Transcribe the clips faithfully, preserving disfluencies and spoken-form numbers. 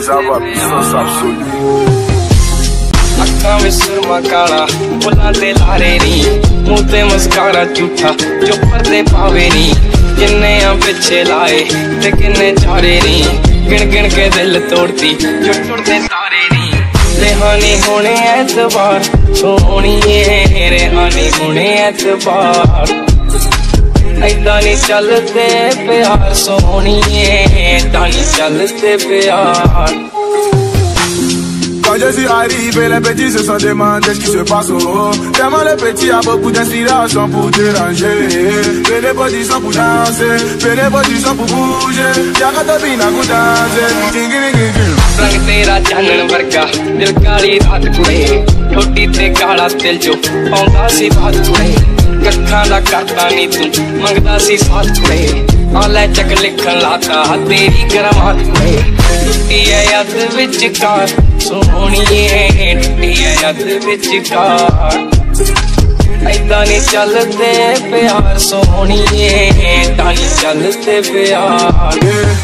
Exava puissance absolue. अक्खां विच सुरमा काला बुल्लां ते लारे नी मूंह ते मस्कारा झूठा जो पर्दे पावे नी किन्ने आ पिछे लाए ते किन्ने चारे नी गिन गिन के दिल तोड़ती जो टुटदे तारे नी रेहानी होने ऐतबार सोहणीए रेहानी होने ऐतबार ऐदा नी चलदे प्यार सोहणीए ऐदा नी चलदे प्यार। Quand je suis arrivé, les petits se sont demandés ce qui se passe au haut. Tellement les petits a beaucoup d'inspiration pour déranger. Fais les positions pour danser, fais les positions pour bouger. Y'a qu'à te bina pour danser. रंग तेरा चानन वर्गा दिल काली रात कुड़े ठोडी ते काला दिल जो पाउंदा सी बात कुड़े कक्खां दा करदा नी तू मंगदा सी साथ कुड़े आले चक लिखन लाता तेरी करामात कुड़े टुटी है याद विचकार सोहणीए टुटी है याद विचकार ऐदा नी चलदे प्यार सोहणीए ऐदा नी चलदे प्यार।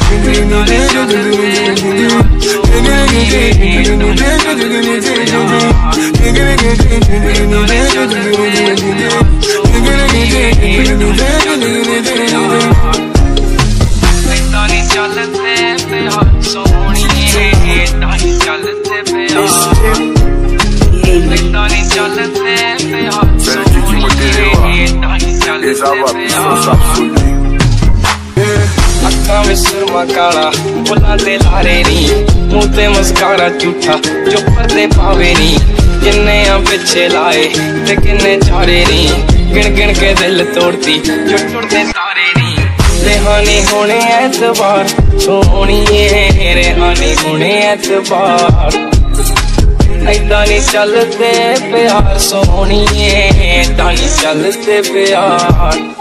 Exava puissance absolue. अक्खां विच सुरमा काला बुल्लां ते लारे नी मूंह ते मस्कारा झूठा जो पर्दे पावे नी किन्ने आ पिछे लाए ते किन्ने चारे नी गिन गिन के दिल तोड़ती जो टुटदे तारे नी रेहानी होने ऐतबार सोहणीए रेहानी होने ऐतबार ऐदा नी चलदे प्यार सोहणीए ऐदा नी चलदे प्यार।